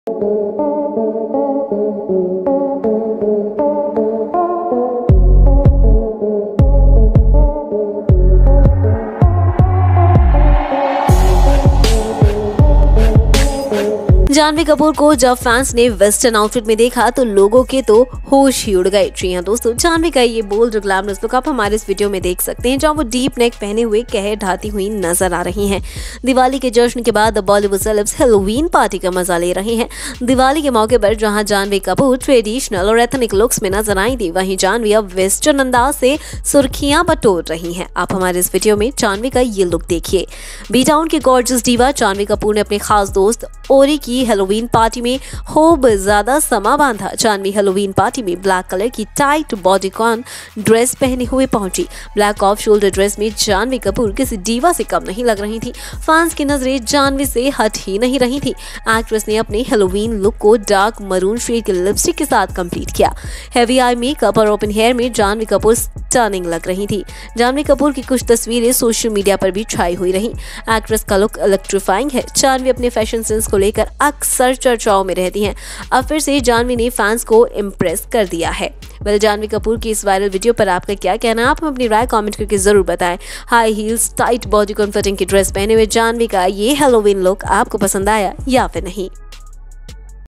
जानवी कपूर को जब फैंस ने वेस्टर्न आउटफिट में देखा तो लोगों के तो होश ही उड़ गए। जी हाँ दोस्तों, जानवी का ये बोल्ड और ग्लैमरस लुक आप हमारे इस वीडियो में देख सकते हैं, जहां वो डीप नेक पहने हुए कहर ढाती हुई नजर आ रही हैं। दिवाली के जश्न के बाद बॉलीवुड सेलेब्स हैलोवीन पार्टी का मजा ले रहे हैं। दिवाली के मौके पर जहां जानवी कपूर ट्रेडिशनल और एथनिक लुक्स में नजर आई थी, वहीं जानवी अब वेस्टर्न अंदाज से सुर्खियां बटोर रही हैं। आप हमारे इस वीडियो में जानवी का ये लुक देखिए। बी टाउन की गॉर्जियस डीवा जानवी कपूर ने अपने खास दोस्त ओरी की हैलोवीन पार्टी में खूब ज्यादा समा बांधा। जानवी हैलोवीन पार्टी में ब्लैक कलर की टाइट बॉडीकॉन ड्रेस पहने हुए पहुंची। ब्लैक ऑफ शोल्डर ड्रेस में जानवी कपूर किसी डीवा से कम नहीं लग रही थी। फैंस की नजरें जानवी से हट ही नहीं रही थी। एक्ट्रेस ने अपने हैलोवीन लुक को डार्क मरून शेड के लिपस्टिक के साथ कंप्लीट किया। हेवी आई मेकअप और ओपन हेयर में जानवी कपूर स्टनिंग लग रही थी। जानवी कपूर की कुछ तस्वीरें सोशल मीडिया पर भी छाई हुई रही। एक्ट्रेस का लुक इलेक्ट्रीफाइंग है। जानवी अपने फैशन सेंस को लेकर अक्सर चर्चाओं में रहती हैं। अब फिर से जानवी ने फैंस को इम्प्रेस कर दिया है। वेल, जानवी कपूर की इस वायरल वीडियो पर आपका क्या कहना है? आप हमें अपनी राय कमेंट करके जरूर बताएं। High heels, tight bodycon fitting की ड्रेस पहने हुए जानवी का ये हैलोवीन लुक आपको पसंद आया या फिर नहीं?